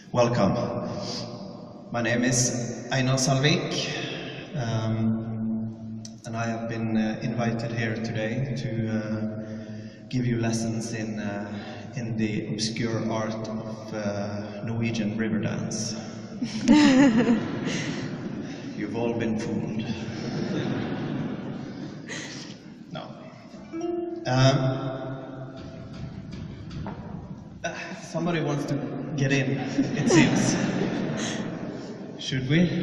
Welcome. My name is Einar Selvik, and I have been invited here today to give you lessons in the obscure art of Norwegian river dance. You've all been fooled. No. Somebody wants to get in, it seems. Should we?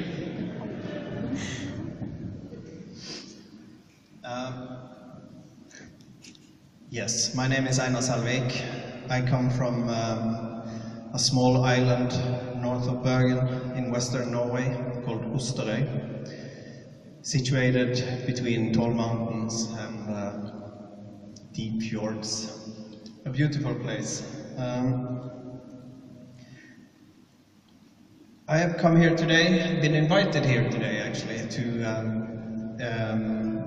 Yes, my name is Einar Selvik. I come from a small island north of Bergen in western Norway called Oslo, situated between tall mountains and deep fjords. A beautiful place. I have come here today, been invited here today actually, to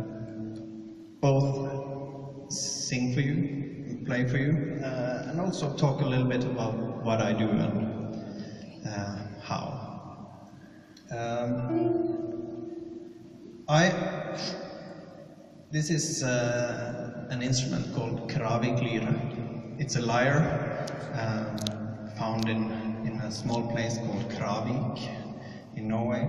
both sing for you, play for you, and also talk a little bit about what I do and how. This is an instrument called kraviklyre. It's a lyre found in a small place called Kravik in Norway.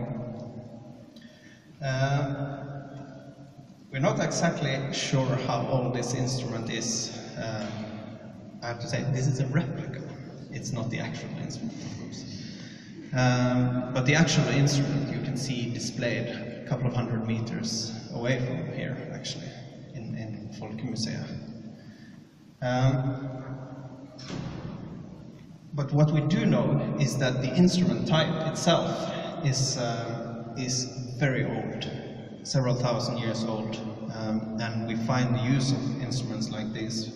We're not exactly sure how old this instrument is. I have to say, this is a replica. It's not the actual instrument, of course. But the actual instrument you can see displayed a couple of 100 meters away from here, actually, in Folkemuseet. But what we do know is that the instrument type itself is very old, several thousand years old, and we find the use of instruments like this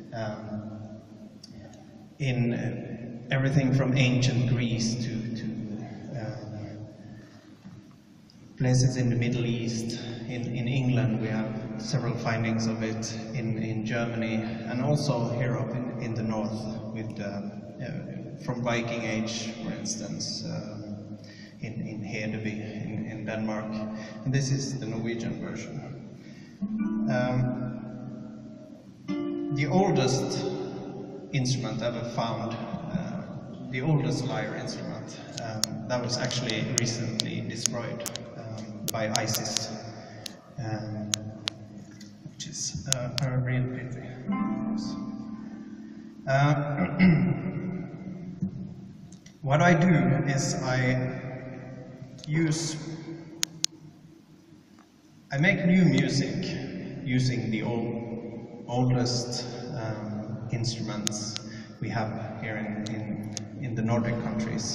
in everything from ancient Greece to places in the Middle East. In England we have several findings of it, in Germany, and also here up in the north with from Viking age, for instance, in Hedeby in Denmark. And this is the Norwegian version. The oldest instrument ever found, the oldest lyre instrument, that was actually recently destroyed by ISIS, which is a real pity. What I do is I make new music using the oldest instruments we have here in the Nordic countries.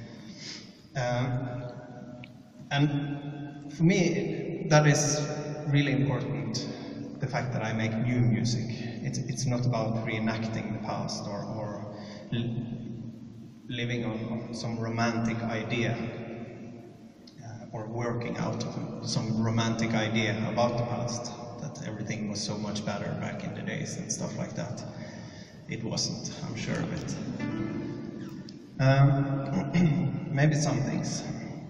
And for me, that is really important, the fact that I make new music. It's not about reenacting the past or living on some romantic idea or working out of some romantic idea about the past, that everything was so much better back in the days and stuff like that. It wasn't, I'm sure of it. Maybe some things.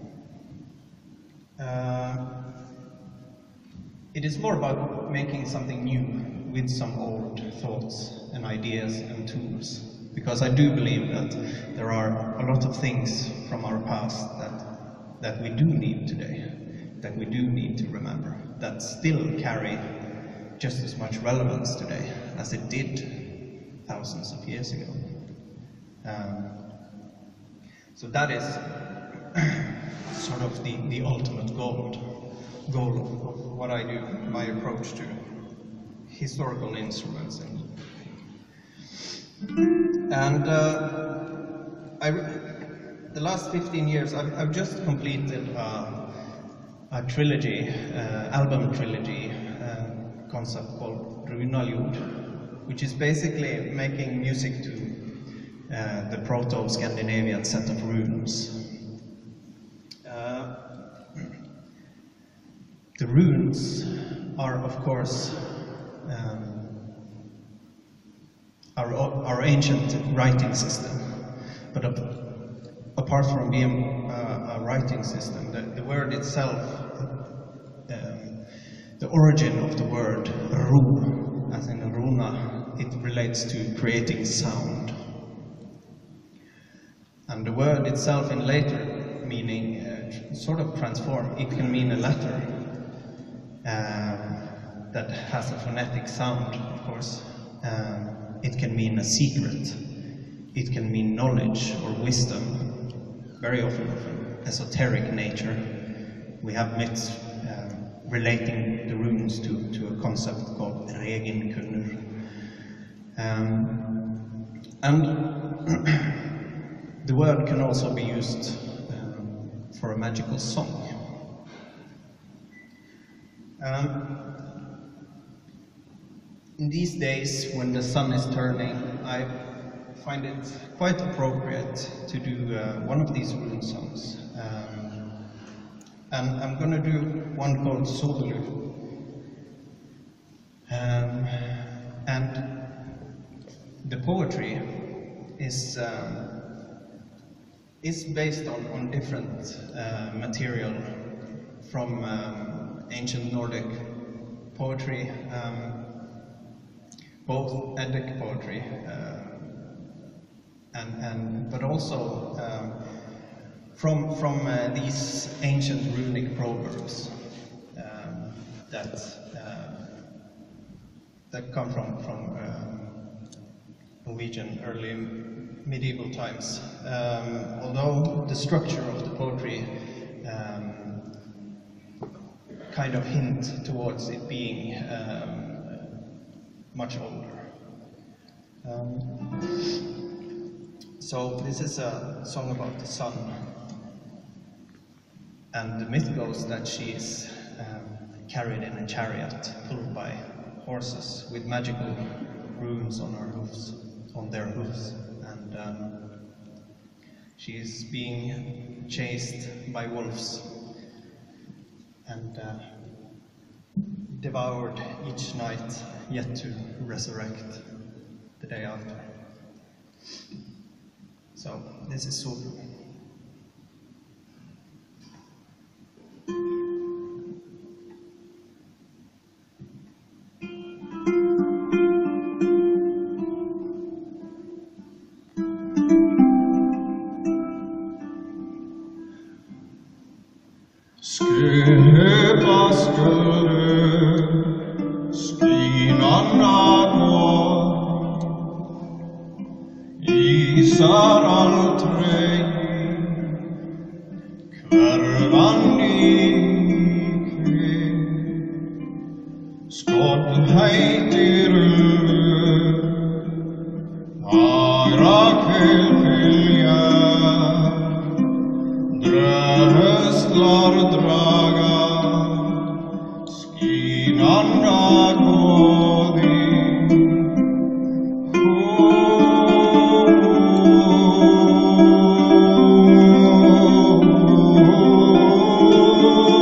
It is more about making something new with some old thoughts and ideas and tools, because I do believe that there are a lot of things from our past that we do need today, that we do need to remember, that still carry just as much relevance today as it did thousands of years ago. So that is sort of the ultimate goal of what I do, my approach to historical instruments. And the last 15 years, I've just completed a trilogy, album trilogy concept called Wardruna, which is basically making music to the Proto-Scandinavian set of runes. The runes are, of course, our ancient writing system, but apart from being a writing system, the word itself, the origin of the word ru, as in runa, it relates to creating sound. And the word itself in later meaning sort of transform. It can mean a letter that has a phonetic sound, of course. It can mean a secret. It can mean knowledge or wisdom, very often of an esoteric nature. We have myths relating the runes to a concept called regenkunner. And the word can also be used for a magical song. In these days, when the sun is turning, I find it quite appropriate to do one of these rune songs. And I'm going to do one called Sowelu. And the poetry is based on different material from ancient Nordic poetry, both Eddic poetry, but also from these ancient runic proverbs that come from Norwegian early medieval times. Although the structure of the poetry kind of hint towards it being much older. So this is a song about the sun, and the myth goes that she is carried in a chariot pulled by horses with magical runes on their hooves, and she is being chased by wolves and devoured each night, yet to resurrect the day after. So this is Sowelu. Oh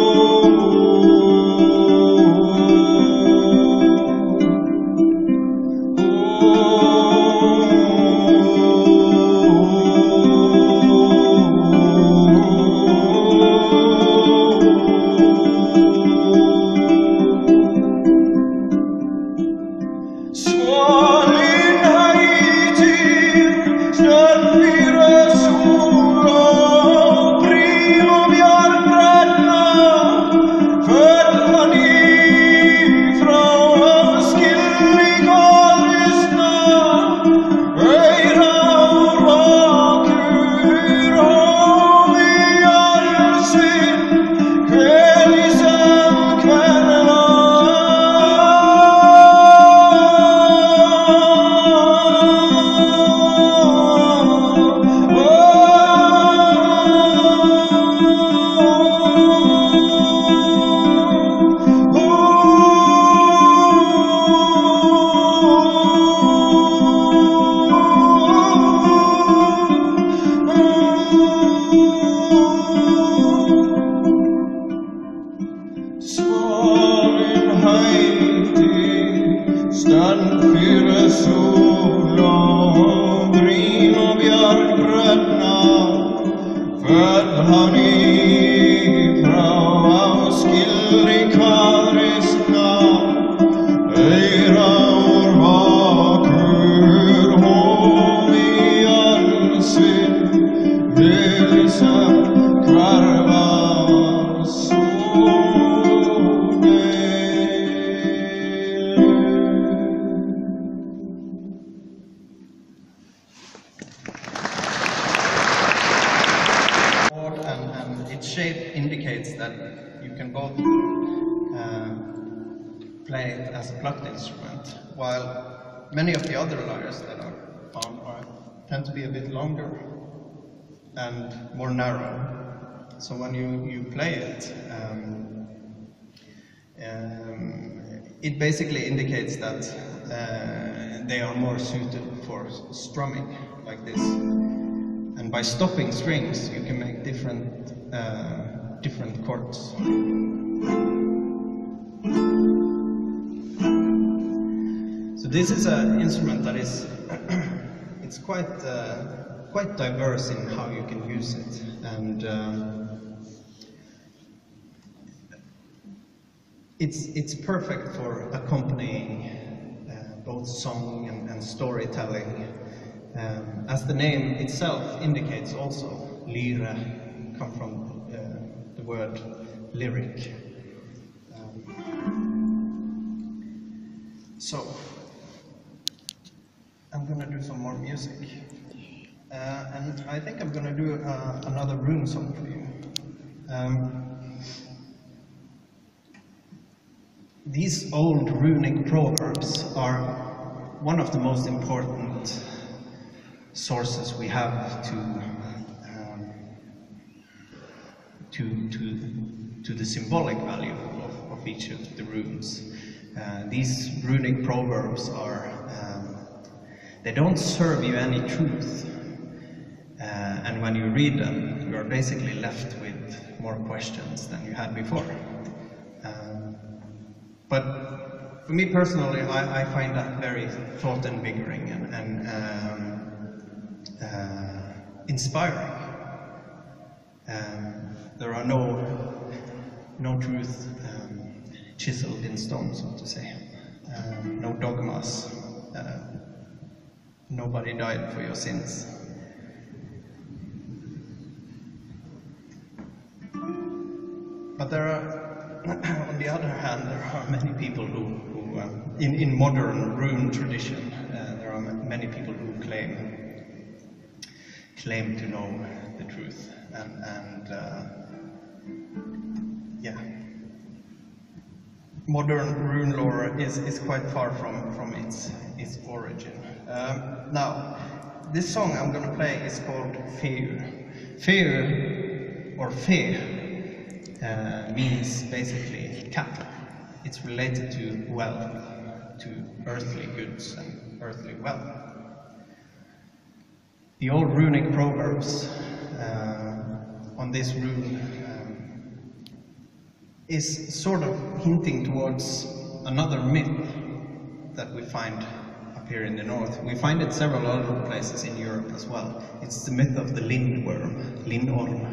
shape indicates that you can both play it as a plucked instrument, while many of the other lyres that are found tend to be a bit longer and more narrow. So when you play it, it basically indicates that they are more suited for strumming like this. And by stopping strings, you can make different chords. So this is an instrument that is it's quite diverse in how you can use it, and it's perfect for accompanying both song and storytelling. As the name itself indicates also, lyre come from the word lyric. So, I'm going to do some more music. And I think I'm going to do another rune song for you. These old runic proverbs are one of the most important sources we have to the symbolic value of each of the runes. These runic proverbs are, they don't serve you any truth, and when you read them, you are basically left with more questions than you had before. But for me personally, I find that very thought-invigorating and inspiring. There are no truth chiseled in stone, so to say. No dogmas. Nobody died for your sins. But there are, on the other hand, there are many people who in modern rune tradition, there are many people who claim to know the truth, and yeah, modern rune lore is quite far from its origin. Now, this song I'm going to play is called Fehu. Fehu, or Fe, means basically cattle. It's related to wealth, to earthly goods and earthly wealth. The old runic proverbs on this rune is sort of hinting towards another myth that we find up here in the north. We find it several other places in Europe as well. It's the myth of the lindworm, lindorm.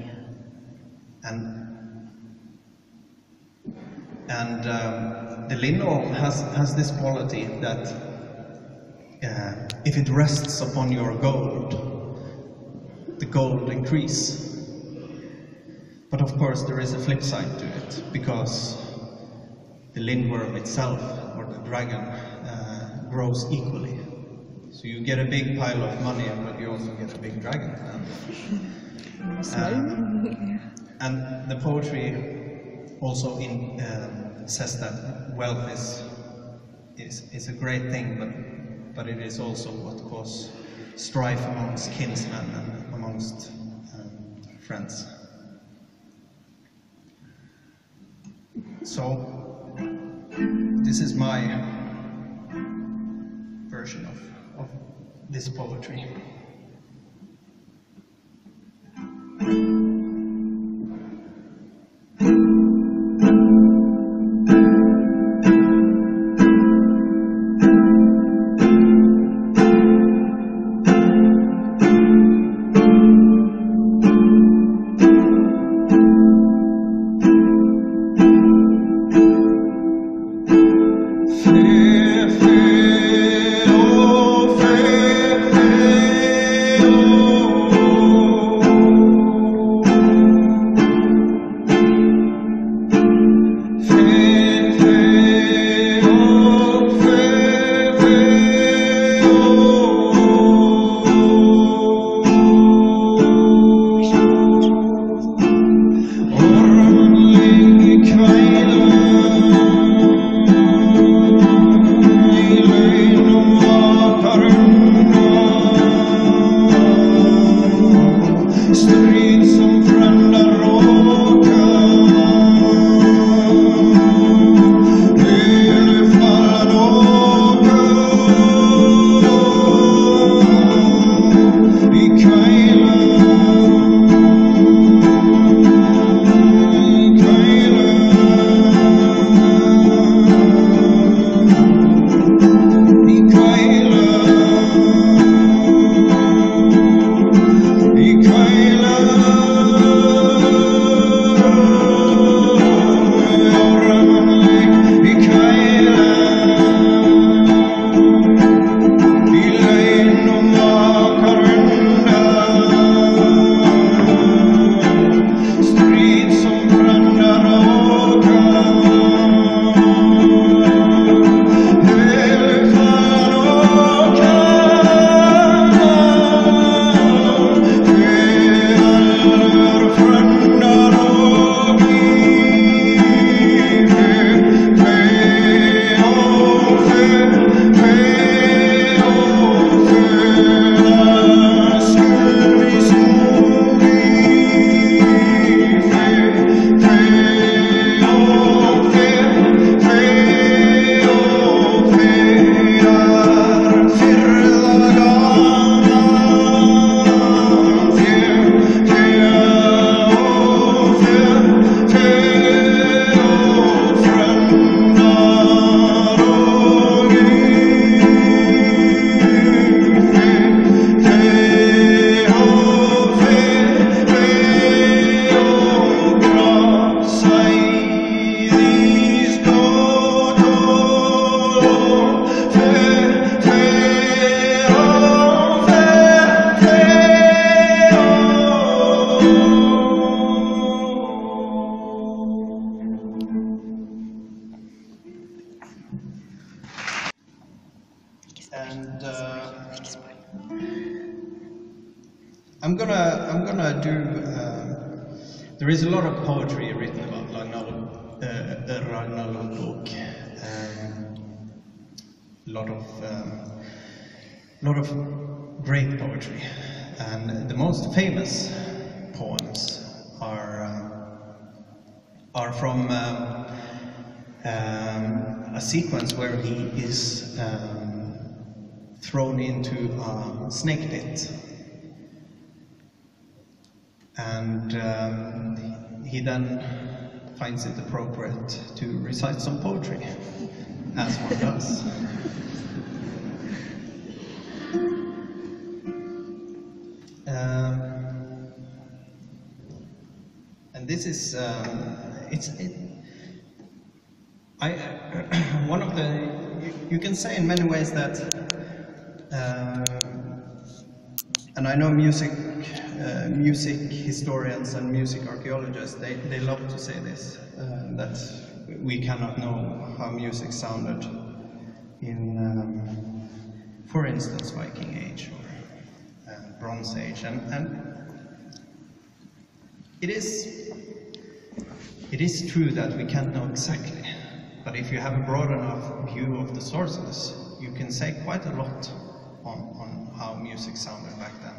And the lindorm has this quality that if it rests upon your gold, the gold increases. But of course there is a flip side to it, because the lindworm itself, or the dragon, grows equally. So you get a big pile of money, but you also get a big dragon. And the poetry also says that wealth is a great thing, but it is also what causes strife amongst kinsmen and amongst friends. So this is my version of this poetry. Fe, fe, oh, fe, fe. I'm gonna do. There is a lot of poetry written about Ragnar Lodbrok. A lot of great poetry, and the most famous poems are from a sequence where he is thrown into a snake pit, and he then finds it appropriate to recite some poetry, as one does. And this is one of the, you can say in many ways that, and I know music historians and music archaeologists, they love to say this, that we cannot know how music sounded in, for instance, Viking Age or Bronze Age, and it is true that we can't know exactly, but if you have a broad enough view of the sources, you can say quite a lot on how music sounded back then.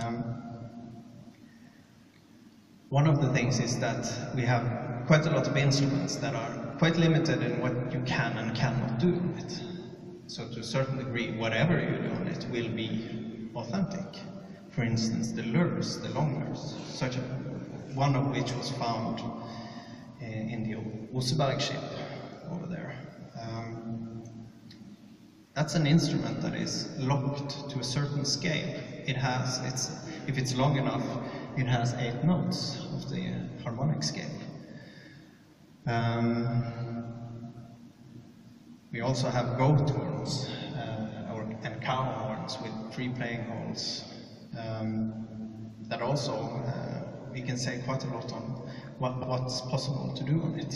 One of the things is that we have quite a lot of instruments that are quite limited in what you can and cannot do with it. So to a certain degree, whatever you do on it will be authentic. For instance, the lures, the long lures, one of which was found in the Oslo ship over there. That's an instrument that is locked to a certain scale. If it's long enough, it has 8 notes of the harmonic scale. We also have goat horns and cow horns with 3 playing holes. That also, we can say quite a lot on what's possible to do on it.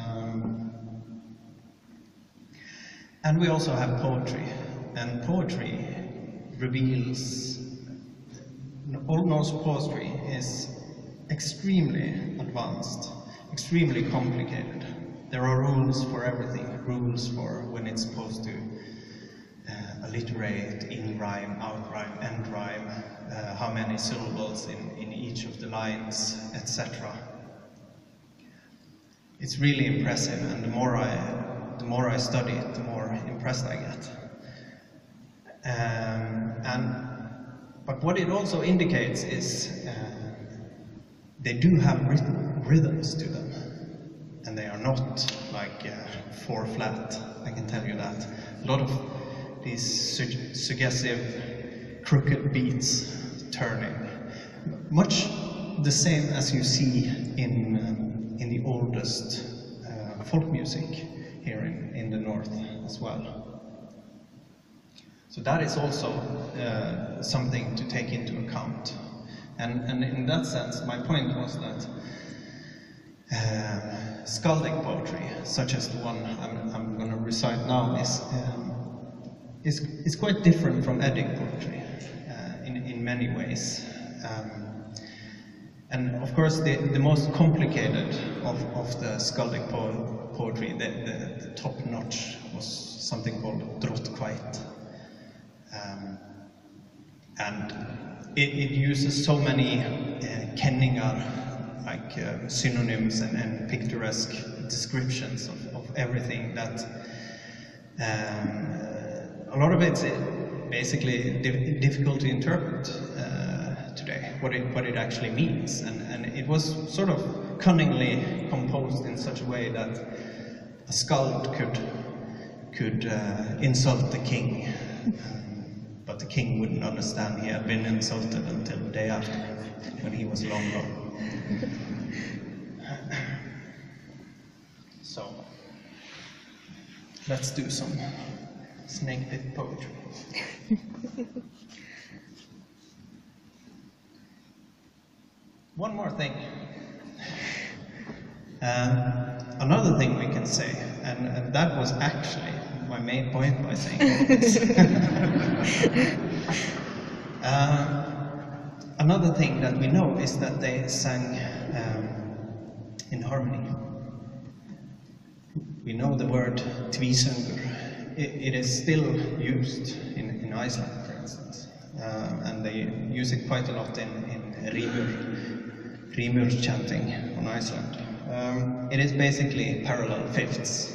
And we also have poetry, and poetry reveals, Old Norse poetry is extremely advanced, extremely complicated. There are rules for everything, rules for when it's supposed to alliterate, in rhyme, out rhyme, end rhyme, how many syllables in each of the lines, etc. It's really impressive, and the more I study it, the more impressed I get. But what it also indicates is they do have rhythms to them, and they are not like 4/flat, I can tell you that. A lot of these suggestive crooked beats turning, much the same as you see in the oldest folk music here in the north as well. So that is also something to take into account. And in that sense, my point was that skaldic poetry, such as the one I'm going to recite now, is quite different from Eddic poetry in many ways. And of course, the most complicated of the skaldic poetry, the top notch, was something called drottkveit. And it uses so many kenningar, like synonyms and picturesque descriptions of everything, that a lot of it's basically difficult to interpret today, what it actually means. And it was sort of cunningly composed in such a way that a skald could insult the king. But the king wouldn't understand he had been insulted until the day after, when he was long gone. So, let's do some snake pit poetry. One more thing. Another thing we can say and that was actually my main point by saying all this. Another thing that we know is that they sang in harmony. We know the word tvísöngur. It is still used in Iceland, for instance, and they use it quite a lot in rímur chanting on Iceland. It is basically parallel fifths,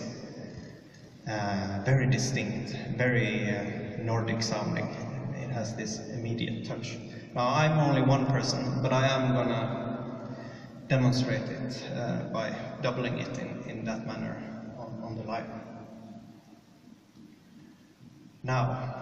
very distinct, very Nordic sounding. It has this immediate touch. Now, I'm only one person, but I am gonna demonstrate it by doubling it in that manner on the live. Now,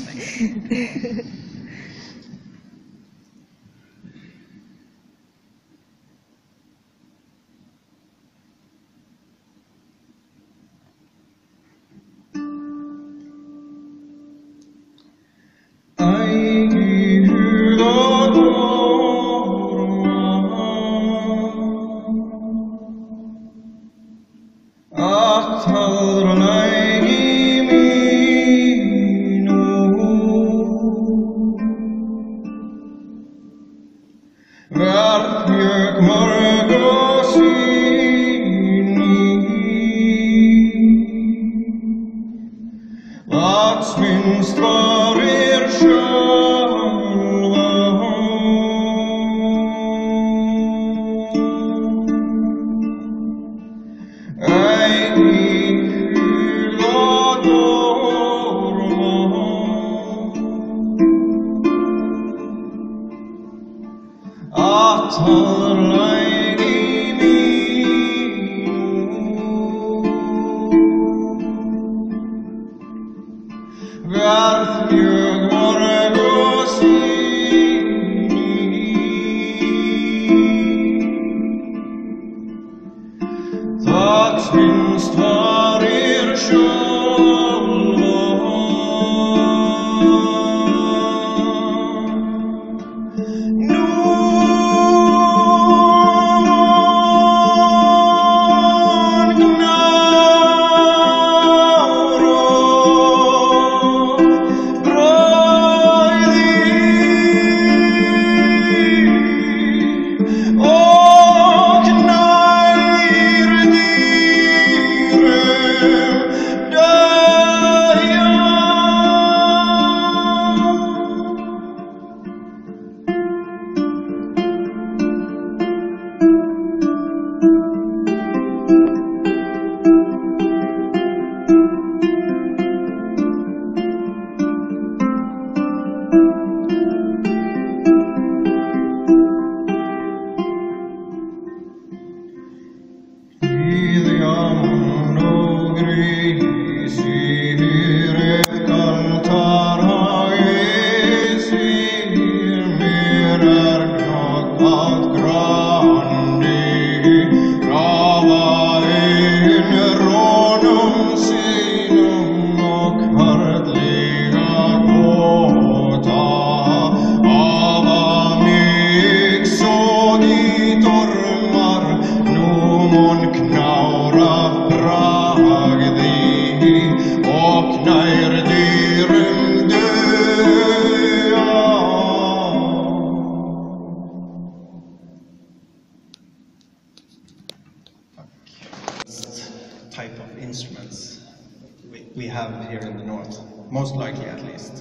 most likely at least.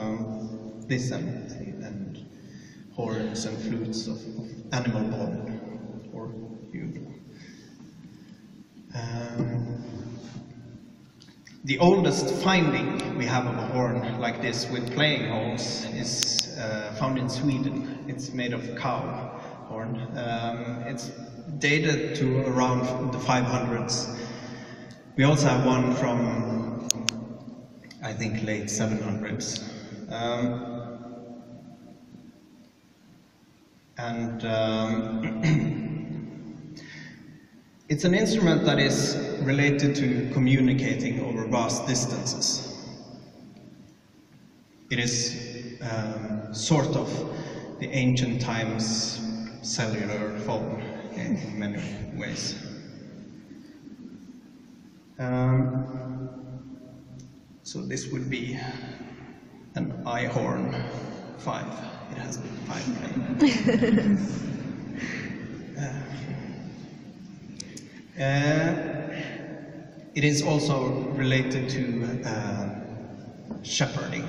This and horns and flutes of animal bone or human. The oldest finding we have of a horn like this with playing holes is found in Sweden. It's made of cow horn. It's dated to around the 500s. We also have one from, I think, late 700s. It's an instrument that is related to communicating over vast distances. It is sort of the ancient times cellular phone in many ways. So this would be an eye horn 5. It has been 5 played. It is also related to shepherding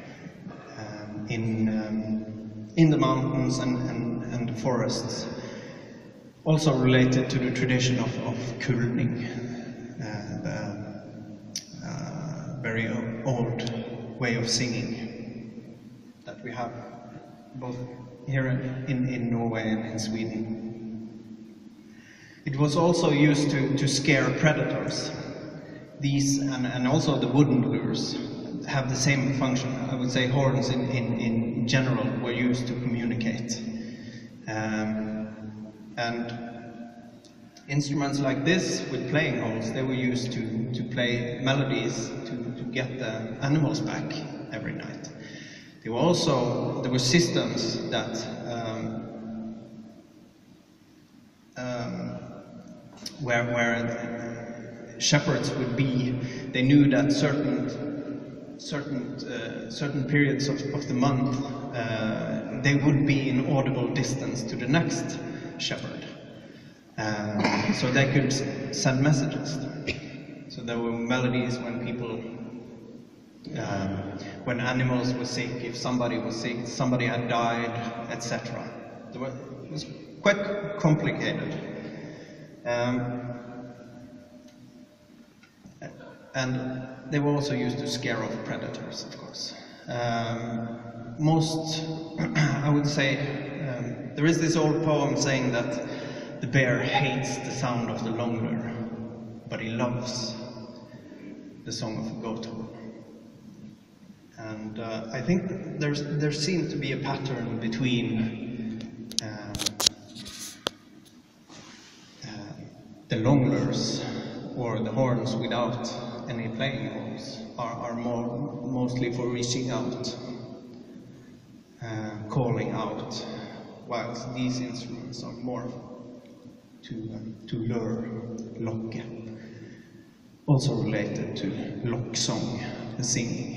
in the mountains and the forests. Also related to the tradition of kulning, the very old way of singing that we have both here in Norway and in Sweden. It was also used to scare predators. These and also the wooden lures have the same function. I would say horns in general were used to communicate. And instruments like this with playing holes, they were used to play melodies to get the animals back every night. There were systems that where shepherds would be. They knew that certain periods of the month they would be in audible distance to the next shepherd, so they could send messages. So there were melodies when people, when animals were sick, if somebody was sick, somebody had died, etc. It was quite complicated. And they were also used to scare off predators, of course. I would say, there is this old poem saying that the bear hates the sound of the longler, but he loves the song of a goat horn. And I think there seemed to be a pattern between the longlers, or the horns without any playing holes, are mostly for reaching out, calling out, whilst these instruments are more to lure, lokke, also related to locksong, the singing.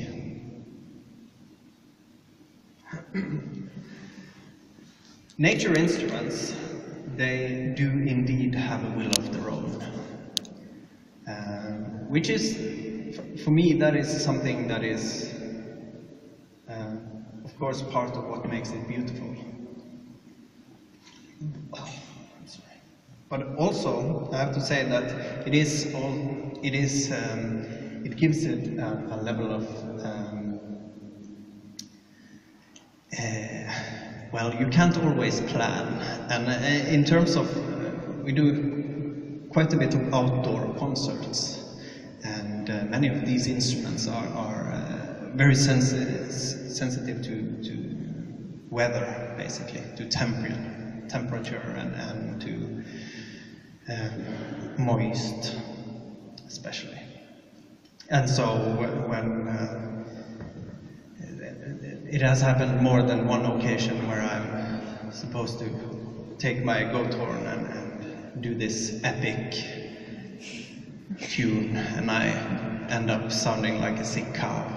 Nature instruments, they do indeed have a will of their own, which is, for me, that is something that is, of course, part of what makes it beautiful. But also, I have to say that it gives it a level of, well, you can't always plan. And in terms of, we do quite a bit of outdoor concerts, and many of these instruments are very sensitive to weather, basically, to temperature and to moist, especially. And so when it has happened more than one occasion where I'm supposed to take my goat horn and do this epic tune, and I end up sounding like a sick cow.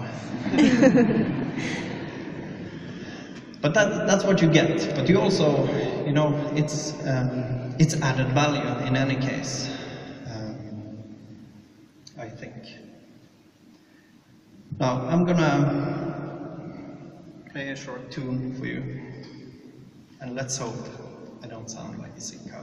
But that's what you get. But you also, you know, it's added value in any case, I think. Now, I'm gonna play a short tune for you, and let's hope I don't sound like a sick cow.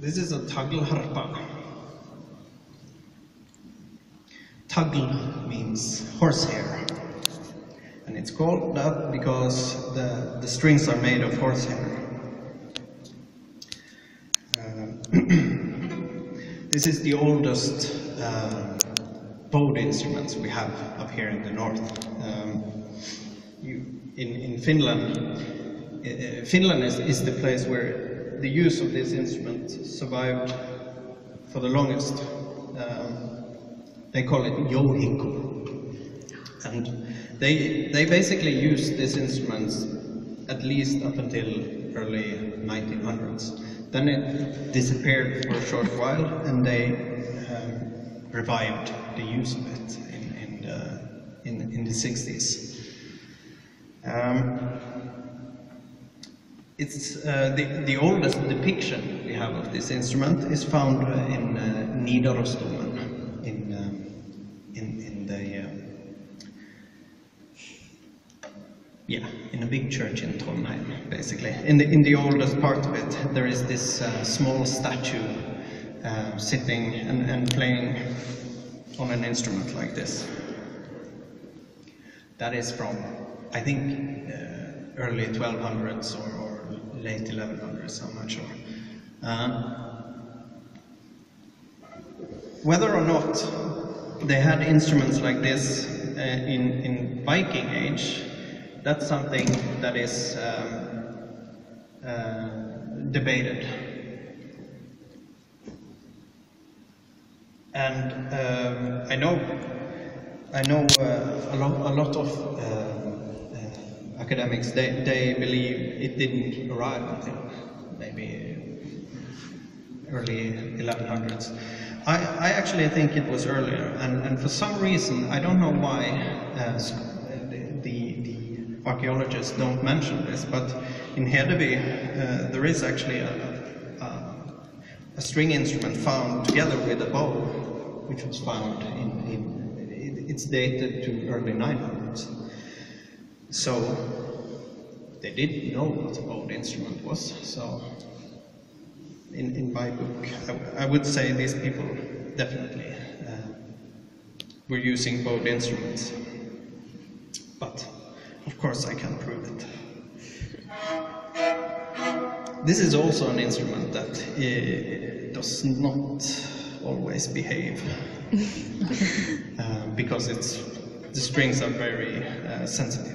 This is a taggelharpe. Taggel means horsehair, and it's called that because the strings are made of horsehair. This is the oldest bowed instruments we have up here in the north. In Finland, Finland is the place where the use of this instrument survived for the longest. They call it jouhikko, and they basically used these instruments at least up until early 1900s. Then it disappeared for a short while, and they revived the use of it in the 60s. It's the oldest depiction we have of this instrument is found in Nidarosdomen in a big church in Trondheim, basically. In the oldest part of it, there is this small statue sitting and playing on an instrument like this. That is from, I think, early 1200s or late 1100s, I'm not sure. Whether or not they had instruments like this in Viking age, that's something that is debated. And I know a lot of academics, they believe it didn't arrive until maybe early 1100s. I actually think it was earlier, and for some reason, I don't know why the archaeologists don't mention this, but in Hedeby there is actually a string instrument found together with a bow, which was found it's dated to early 900s. So they didn't know what a bowed instrument was. So in my book, I would say these people definitely were using bowed instruments. But of course I can't prove it. This is also an instrument that does not always behave because the strings are very sensitive.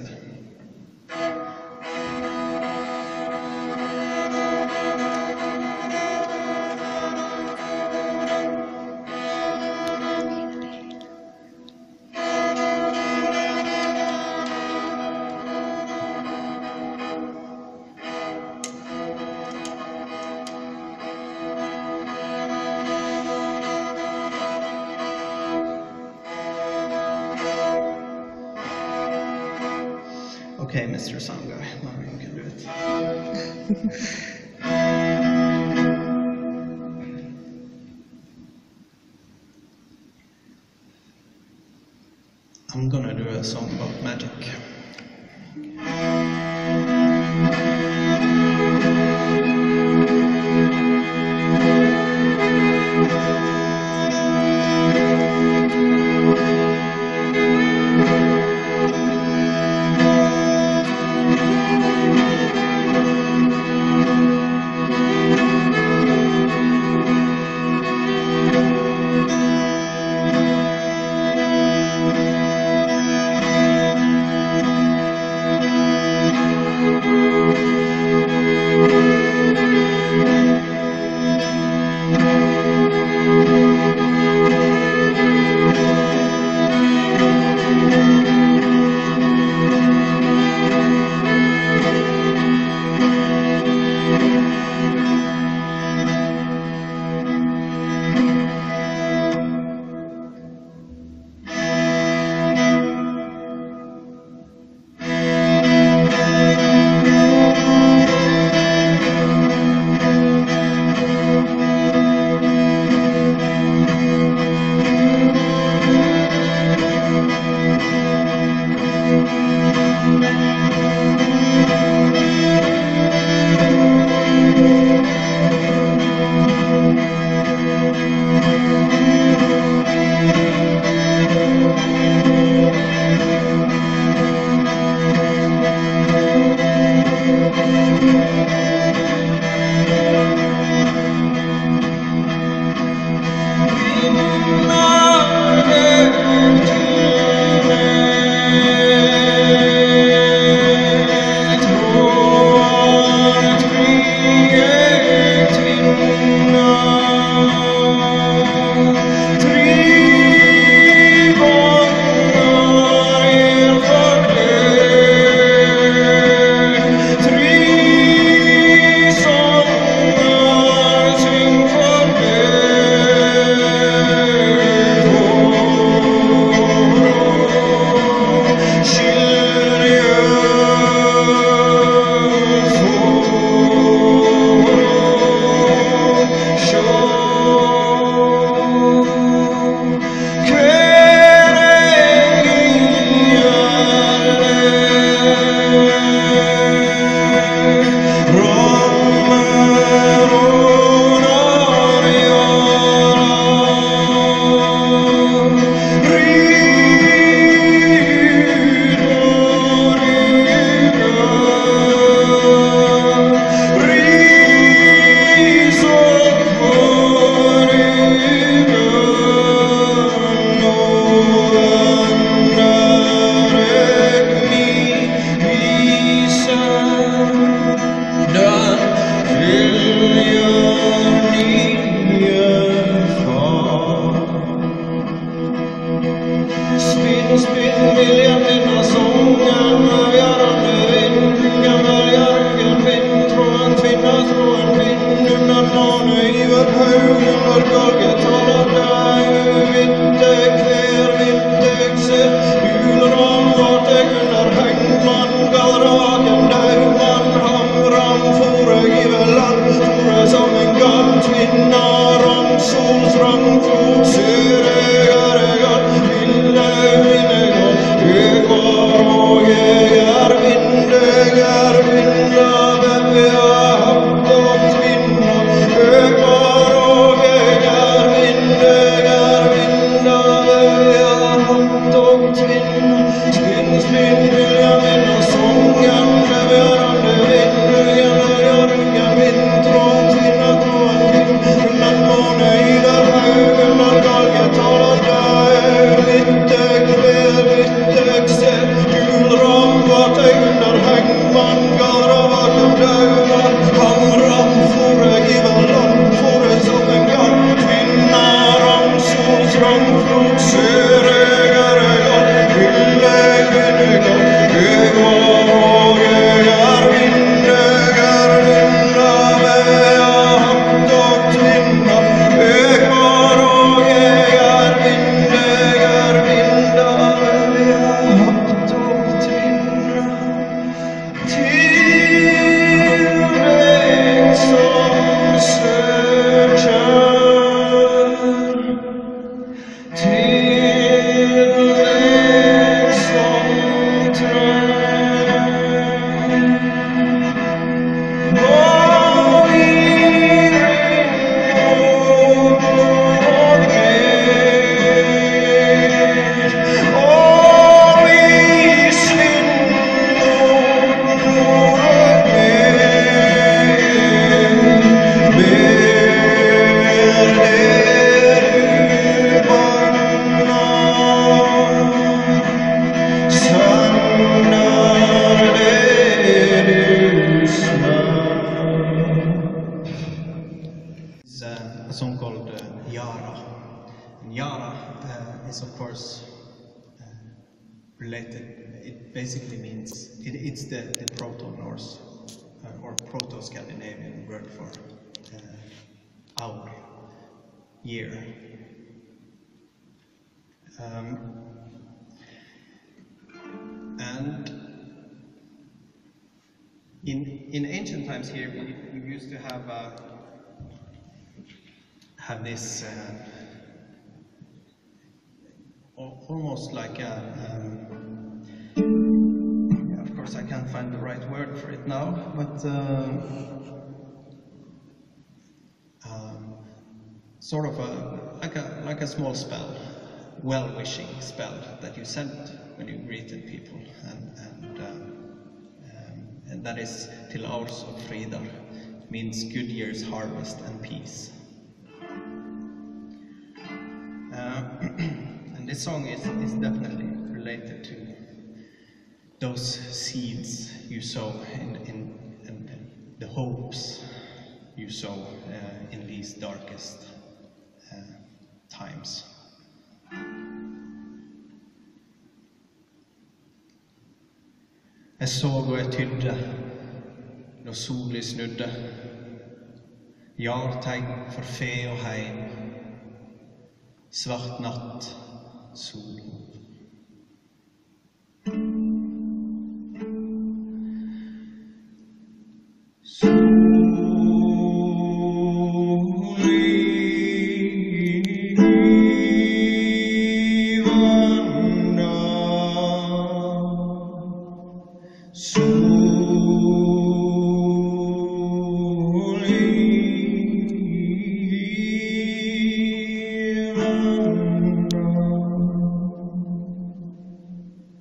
Okay, Mr. Sound Guy, now you can do it. I'm gonna do a song about magic. Jara. And Jara is of course related. It basically means, it's the Proto-Norse or Proto-Scandinavian word for hour, year. And in ancient times here, we used to have this almost like a of course I can't find the right word for it now, but sort of like a small spell, well-wishing spell that you sent when you greeted people, and that is till Ars of Fridar, means good year's harvest and peace. And this song is definitely related to those seeds you sow in the hopes you sow in these darkest times. Jeg såg og jeg tydde når solen snudde, jartegn for fe og heim, svart natt, solhov.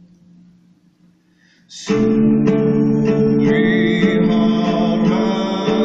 Solen har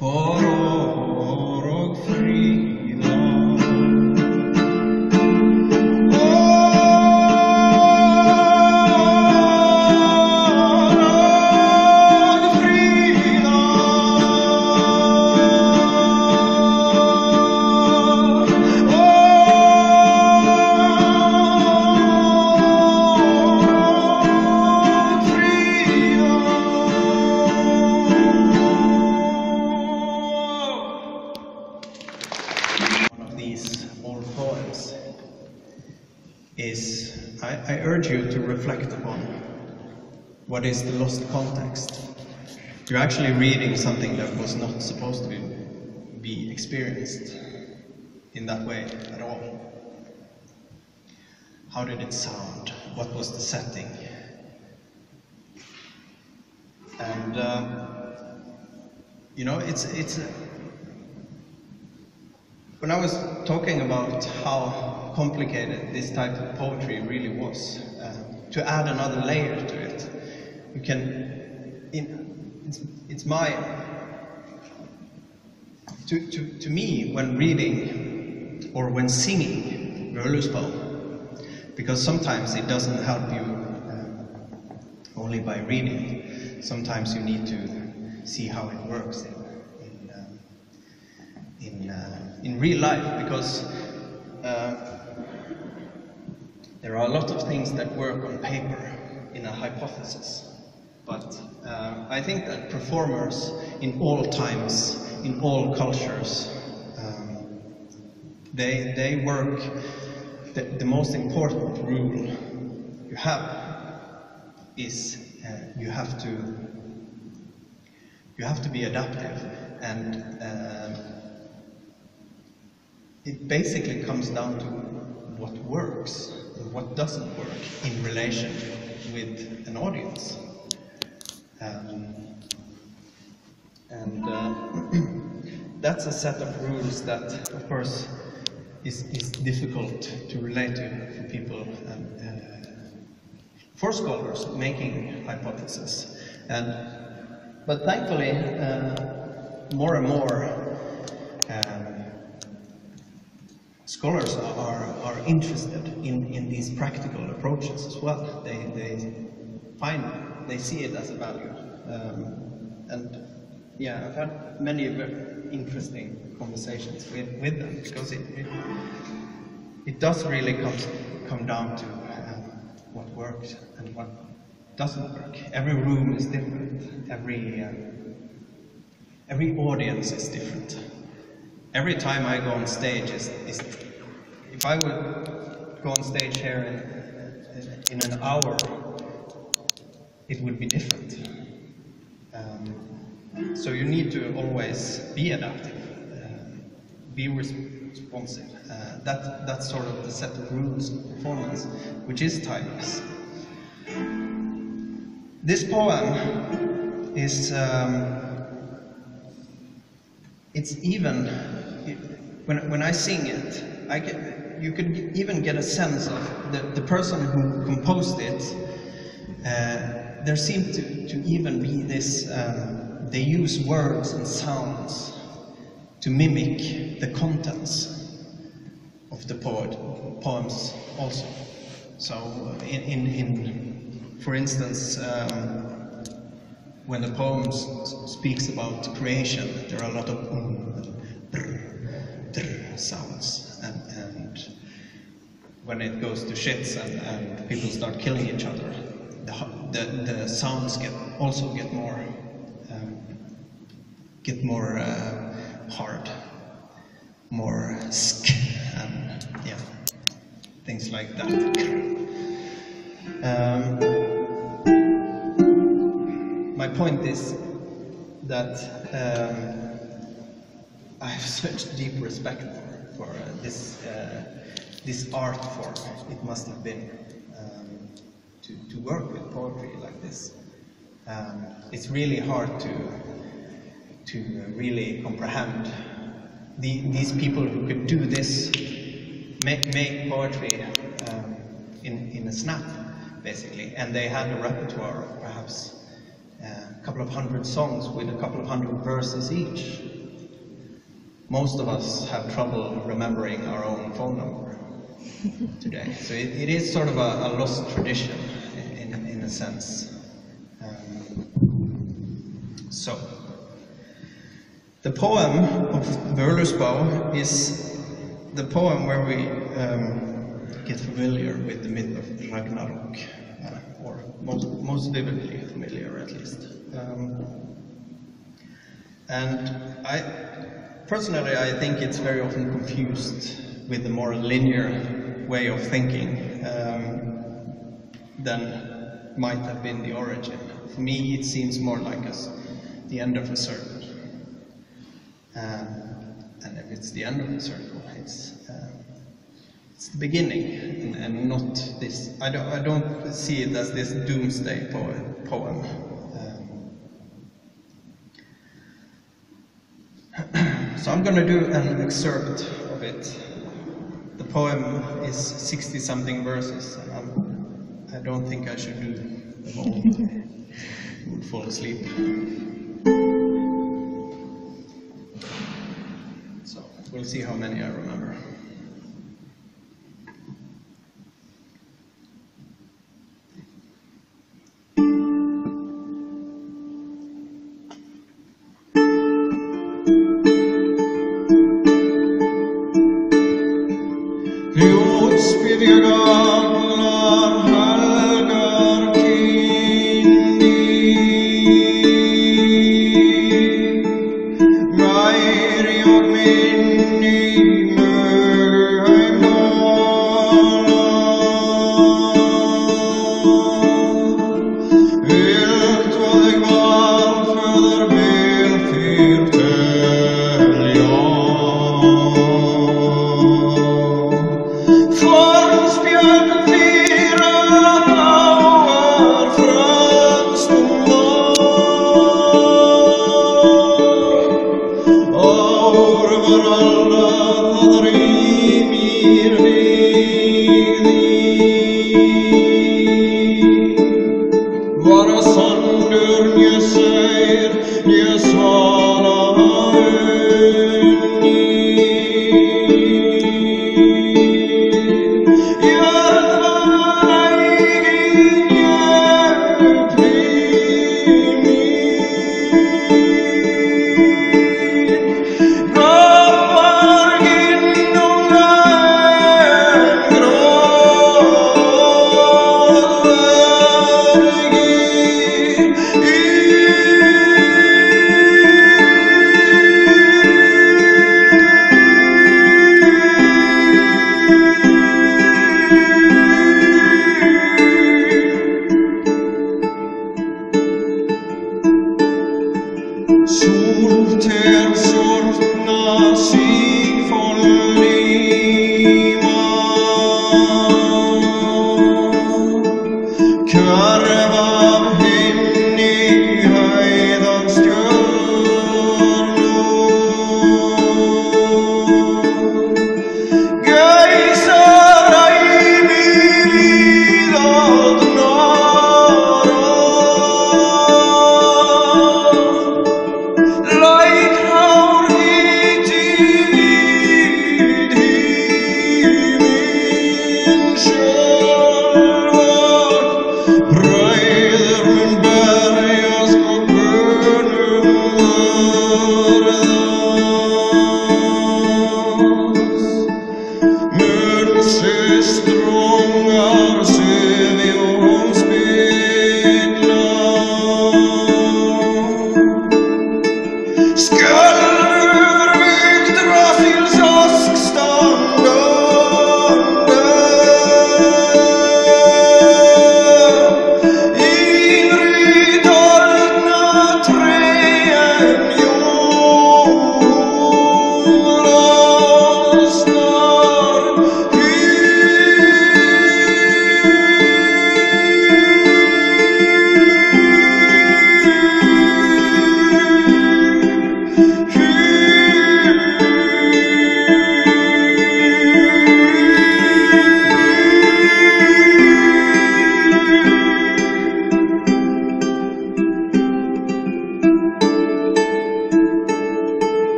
for år och frida. I urge you to reflect upon what is the lost context. You're actually reading something that was not supposed to be experienced in that way at all. How did it sound? What was the setting? And you know, when I was talking about how complicated this type of poetry really was, to add another layer to it, you can, it's my, to me, when reading or when singing Voluspa, because sometimes it doesn't help you only by reading. Sometimes you need to see how it works in real life, because there are a lot of things that work on paper in a hypothesis, but I think that performers in all times, in all cultures, they work. The most important rule you have is you have to be adaptive, and it basically comes down to what works and what doesn't work in relation with an audience. That's a set of rules that, of course, is difficult to relate to for people, for scholars making hypotheses. But thankfully, more and more scholars are interested in these practical approaches as well. They see it as a value. And yeah, I've had many very interesting conversations with them, because it does really come down to what works and what doesn't work. Every room is different. Every audience is different. Every time I go on stage if I would go on stage here in an hour, it would be different. So you need to always be adaptive, be responsive. That's sort of the set of rules of performance, which is timeless. This poem is, it's even, when I sing it, you could even get a sense of the person who composed it. There seemed to even be this, they use words and sounds to mimic the contents of the poems also. So for instance, when the poem speaks about creation, there are a lot of sounds, and when it goes to shits and people start killing each other, the sounds get more hard, more sk, and yeah, things like that. My point is that I have such deep respect for this art form. It must have been to work with poetry like this. It's really hard to really comprehend these people who could do this, make poetry in a snap, basically, and they had a repertoire of perhaps a couple of hundred songs with a couple of hundred verses each. most of us have trouble remembering our own phone number today. So it is sort of a lost tradition in a sense. So, the poem of Voluspa is the poem where we get familiar with the myth of Ragnar, or most vividly familiar at least. And personally, I think it's very often confused with the more linear way of thinking than might have been the origin. For me, it seems more like the end of a circle. And if it's the end of the circle, it's the beginning, and not this. I don't see it as this doomsday poem. So I'm going to do an excerpt of it. The poem is 60-something verses, and I don't think I should do them all. I would fall asleep. So we'll see how many I remember.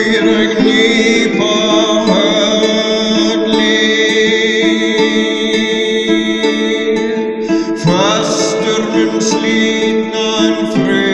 Fast stormen slitna en frö